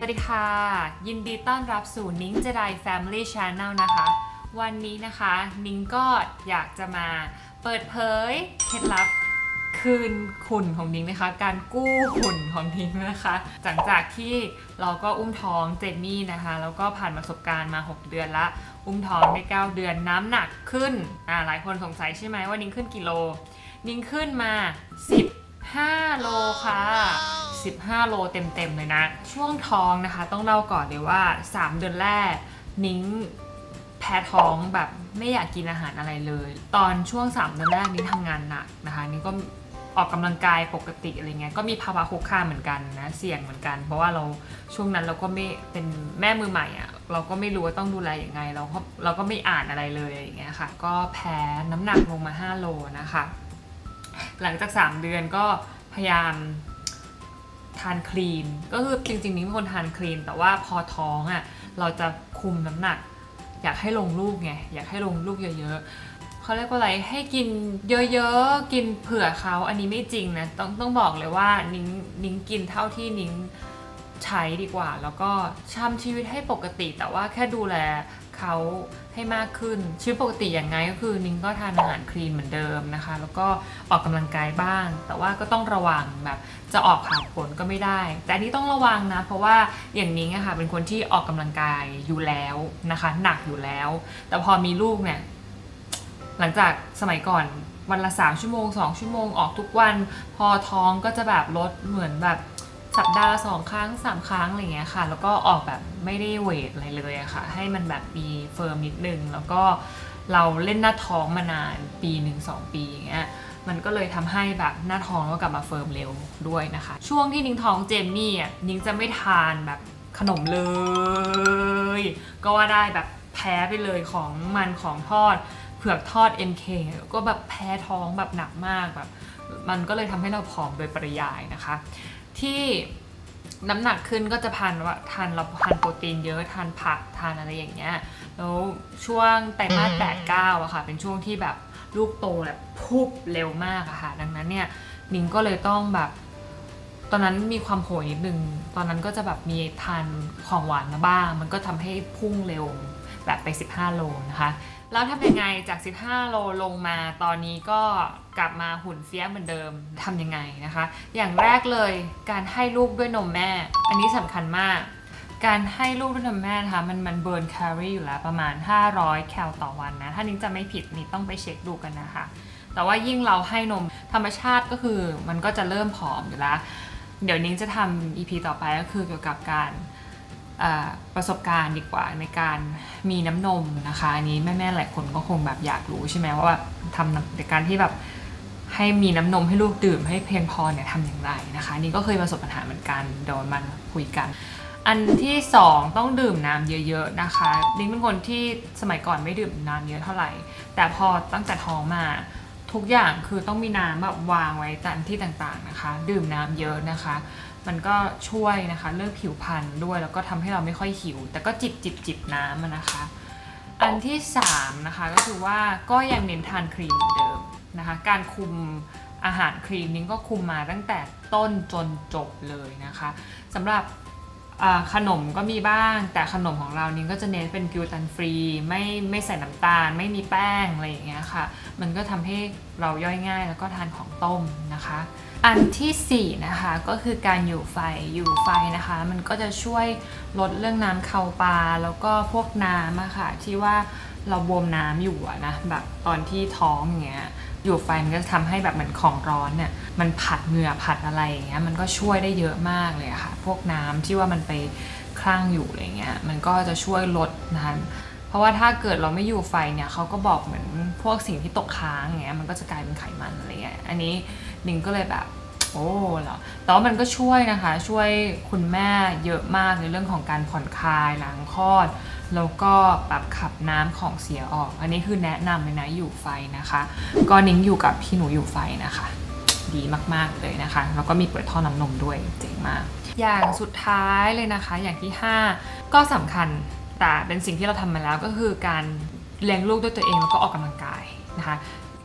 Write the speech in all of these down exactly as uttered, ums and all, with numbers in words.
วัสดีค่ะยินดีต้อนรับสู่นิ้งเจได Family Channel นะคะวันนี้นะคะนิ้งก็อยากจะมาเปิดเผยเคล็ดลับคืนหุ่นของนิ้งนะคะการกู้หุ่นของนิ้งนะคะหลังจากที่เราก็อุ้มท้องเจมี่นะคะแล้วก็ผ่านประสบการณ์มาหกเดือนละอุ้มท้องได้เก้าเดือนน้ำหนักขึ้นอ่าหลายคนสงสัยใช่ไหมว่านิ้งขึ้นกี่โลนิ้งขึ้นมาสิบห้าโลค่ะสิบห้าโลเต็มๆเลยนะช่วงท้องนะคะต้องเล่าก่อนเลยว่าสามเดือนแรกนิ้งแพ้ท้องแบบไม่อยากกินอาหารอะไรเลยตอนช่วงสามเดือนแรกนิ้งทำงานหนักนะคะนิ้งก็ออกกำลังกายปกติอะไรเงี้ยก็มีภาวะคุกคามเหมือนกันนะเสี่ยงเหมือนกันเพราะว่าเราช่วงนั้นเราก็ไม่เป็นแม่มือใหม่อ่ะเราก็ไม่รู้ว่าต้องดูแลอย่างไงเราก็เราก็ไม่อ่านอะไรเลยอย่างเงี้ยค่ะก็แพ้น้ำหนักลงมาห้าโลนะคะหลังจากสามเดือนก็พยายามทานคลีนก็คือจริงๆนิ้งเป็นคนทานคลีนแต่ว่าพอท้องอ่ะเราจะคุมน้ำหนักอยากให้ลงลูกไงอยากให้ลงลูกเยอะๆเขาเรียกว่าอะไรให้กินเยอะๆกินเผื่อเขาอันนี้ไม่จริงนะต้องต้องบอกเลยว่านิ้งนิ้งกินเท่าที่นิ้งใช้ดีกว่าแล้วก็ทำชีวิตให้ปกติแต่ว่าแค่ดูแลเขาให้มากขึ้นชีวิตปกติอย่างไงก็คือนิ้งก็ทานอาหารคลีนเหมือนเดิมนะคะแล้วก็ออกกำลังกายบ้างแต่ว่าก็ต้องระวังแบบจะออกขาดผลก็ไม่ได้แต่อันนี้ต้องระวังนะเพราะว่าอย่างนิ้งอะค่ะเป็นคนที่ออกกำลังกายอยู่แล้วนะคะหนักอยู่แล้วแต่พอมีลูกเนี่ยหลังจากสมัยก่อนวันละสามชั่วโมงสองชั่วโมงออกทุกวันพอท้องก็จะแบบลดเหมือนแบบสัปดาห์สองครั้งสามครั้งอะไรเงี้ยค่ะแล้วก็ออกแบบไม่ได้เวทอะไรเลยอะค่ะให้มันแบบมีเฟิร์มนิดนึงแล้วก็เราเล่นหน้าท้องมานานปีหนึ่งสองปีอย่างเงี้ยมันก็เลยทำให้แบบหน้าท้องก็กลับมาเฟิร์มเร็วด้วยนะคะช่วงที่นิ้งท้องเจมมี่อ่ะนิ้งจะไม่ทานแบบขนมเลยก็ว่าได้แบบแพ้ไปเลยของมันของทอดเผือกทอด เอ็ม เค ก็แบบแพ้ท้องแบบหนักมากแบบมันก็เลยทำให้เราผอมโดยปริยายนะคะที่น้ำหนักขึ้นก็จะพันว่าทานเราทานโปรตีนเยอะทานผักทานอะไรอย่างเงี้ยแล้วช่วงไตรมาสแปดเก้าอะค่ะเป็นช่วงที่แบบลูกโตแบบพุบเร็วมากอะค่ะดังนั้นเนี่ยนิ้งก็เลยต้องแบบตอนนั้นมีความโหยนิดนึงตอนนั้นก็จะแบบมีทานของหวานมาบ้างมันก็ทำให้พุ่งเร็วแบบไปสิบห้าโลนะคะแล้วทำยังไงจากสิบห้าโลลงมาตอนนี้ก็กลับมาหุ่นเฟี้ยเหมือนเดิมทำยังไงนะคะอย่างแรกเลยการให้ลูกด้วยนมแม่อันนี้สำคัญมากการให้ลูกด้วยนมแม่นะคะมันมันเบิร์นแคลอรี่อยู่แล้วประมาณห้าร้อยแคลต่อวันนะถ้านิ้งจะไม่ผิดนี่ต้องไปเช็คดูกันนะคะแต่ว่ายิ่งเราให้นมธรรมชาติก็คือมันก็จะเริ่มผอมอยู่แล้วเดี๋ยวนิ้งจะทำ อี พี ต่อไปก็คือเกี่ยวกับการประสบการณ์ดีกว่าในการมีน้ำนมนะคะอันนี้แม่ๆหลายคนก็คงแบบอยากรู้ใช่ไหมว่าทำในการที่แบบให้มีน้ำนมให้ลูกดื่มให้เพียงพอเนี่ยทำอย่างไรนะคะนี่ก็เคยประสบปัญหาเหมือนกันโดนมันคุยกันอันที่สองต้องดื่มน้ำเยอะๆนะคะนิ้งเป็นคนที่สมัยก่อนไม่ดื่มน้ำเยอะเท่าไหร่แต่พอตั้งแต่ท้องมาทุกอย่างคือต้องมีน้ำแบบวางไว้ตามที่ต่างๆนะคะดื่มน้ำเยอะนะคะมันก็ช่วยนะคะเรื่องผิวพรรณด้วยแล้วก็ทำให้เราไม่ค่อยหิวแต่ก็จิบจิบจิบน้ำนะคะอันที่สามนะคะก็คือว่าก็ยังเน้นทานครีมเหมือนเดิมนะคะการคุมอาหารครีมนิ้งก็คุมมาตั้งแต่ต้นจนจบเลยนะคะสำหรับขนมก็มีบ้างแต่ขนมของเรานิ้งก็จะเน้นเป็นกลูเตนฟรีไม่ไม่ใส่น้ำตาลไม่มีแป้งอะไรอย่างเงี้ยค่ะมันก็ทำให้เราย่อยง่ายแล้วก็ทานของต้มนะคะอันที่สี่นะคะก็คือการอยู่ไฟอยู่ไฟนะคะมันก็จะช่วยลดเรื่องน้ำเข่าปลาแล้วก็พวกน้ำอะค่ะที่ว่าเราบวมน้ำอยู่อะนะแบบตอนที่ท้องอย่างเงี้ยอยู่ไฟมันก็จะทำให้แบบเหมือนของร้อนเนี่ยมันผัดเหงื่อผัดอะไรอย่างเงี้ยมันก็ช่วยได้เยอะมากเลยอะค่ะพวกน้ำที่ว่ามันไปคลั่งอยู่อะไรเงี้ยมันก็จะช่วยลดนะคะเพราะว่าถ้าเกิดเราไม่อยู่ไฟเนี่ยเขาก็บอกเหมือนพวกสิ่งที่ตกค้างอย่างเงี้ยมันก็จะกลายเป็นไขมันอะไรเงี้ยอันนี้นิ้งก็เลยแบบโอ้เหรอแต่ว่ามันก็ช่วยนะคะช่วยคุณแม่เยอะมากในเรื่องของการผ่อนคลายหลังคลอดแล้วก็แบบขับน้ำของเสียออกอันนี้คือแนะนำเลยนะอยู่ไฟนะคะก็นิ้งอยู่กับพี่หนูอยู่ไฟนะคะดีมากๆเลยนะคะแล้วก็มีเปิดท่อน้ำนมด้วยเจ๋งมากอย่างสุดท้ายเลยนะคะอย่างที่ห้าก็สำคัญแต่เป็นสิ่งที่เราทำมาแล้วก็คือการเลี้ยงลูกด้วยตัวเองแล้วก็ออกกำลังกายนะคะ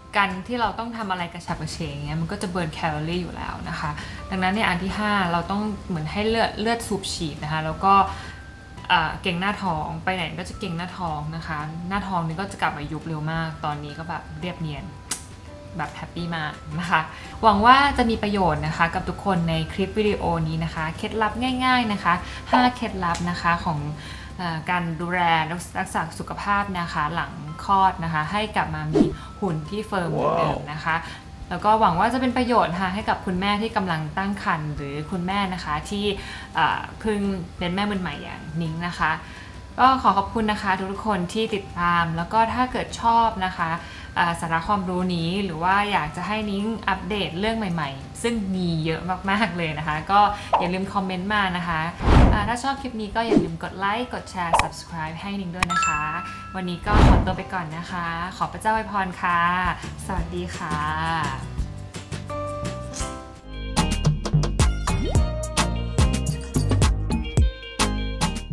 การที่เราต้องทำอะไรกระฉับกระเฉงเงี้ยมันก็จะเบิร์นแคลอรี่อยู่แล้วนะคะดังนั้นในอันที่ห้าเราต้องเหมือนให้เลือดเลือดสูบฉีดนะคะแล้วก็เก่งหน้าท้องไปไหนก็จะเก่งหน้าท้องนะคะหน้าท้องนี่ก็จะกลับมายุบเร็วมากตอนนี้ก็แบบเรียบเนียนแบบแฮปปี้มากนะคะหวังว่าจะมีประโยชน์นะคะกับทุกคนในคลิปวิดีโอนี้นะคะเคล็ดลับง่ายๆนะคะห้าเคล็ดลับนะคะของการดูแลรักษาสุขภาพนะคะหลังคลอดนะคะให้กลับมามีหุ่นที่เฟิร์มเหมือนเดิมนะคะแล้วก็หวังว่าจะเป็นประโยชน์ค่ะให้กับคุณแม่ที่กำลังตั้งครรภ์หรือคุณแม่นะคะที่เพิ่งเป็นแม่มือใหม่อย่างนิ้งนะคะก็ขอขอบคุณนะคะทุกคนที่ติดตามแล้วก็ถ้าเกิดชอบนะคะสาระความรู้นี้หรือว่าอยากจะให้นิ้งอัปเดตเรื่องใหม่ๆซึ่งมีเยอะมากๆเลยนะคะก็อย่าลืมคอมเมนต์มานะคะถ้าชอบคลิปนี้ก็อย่าลืมกดไลค์กดแชร์ Subscribe ให้นิ้งด้วยนะคะวันนี้ก็ขอตัวไปก่อนนะคะขอพระเจ้าอวยพรค่ะสวัสดีค่ะ